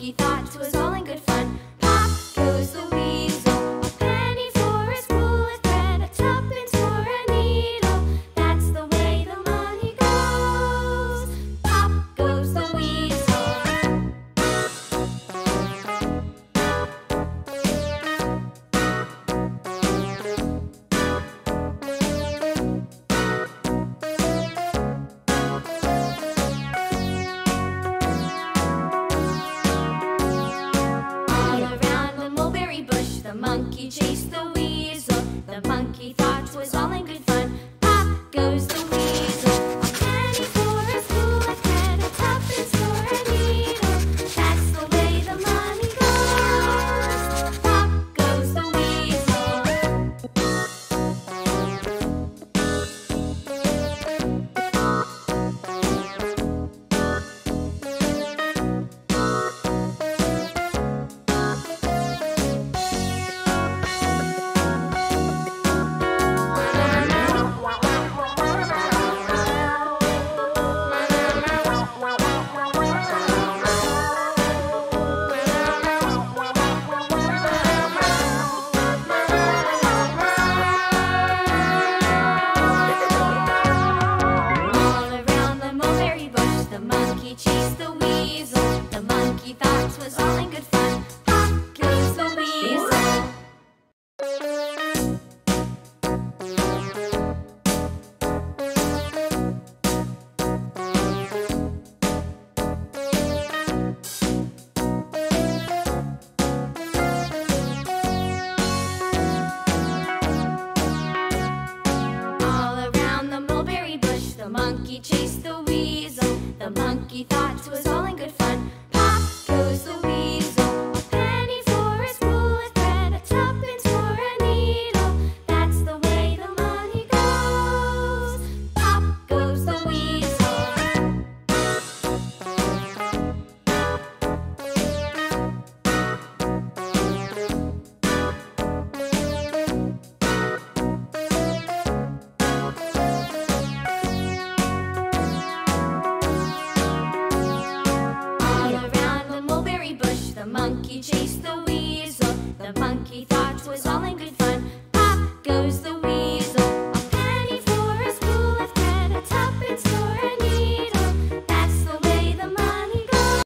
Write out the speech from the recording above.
monkey thought 'twas all in good fun. Pop goes the weasel, a penny for a spool of thread, a tuppence for a needle. That's the way the money goes. Pop goes the weasel. The monkey chased the weasel. The monkey thought 'twas all in good fun. Pop goes the weasel, a penny for a spool of thread, a tuppence for a needle. That's the way the money goes. Pop goes the weasel. The monkey chased the weasel. The monkey thought 'twas all in good fun. Pop goes the weasel. All around the mulberry bush, the monkey chased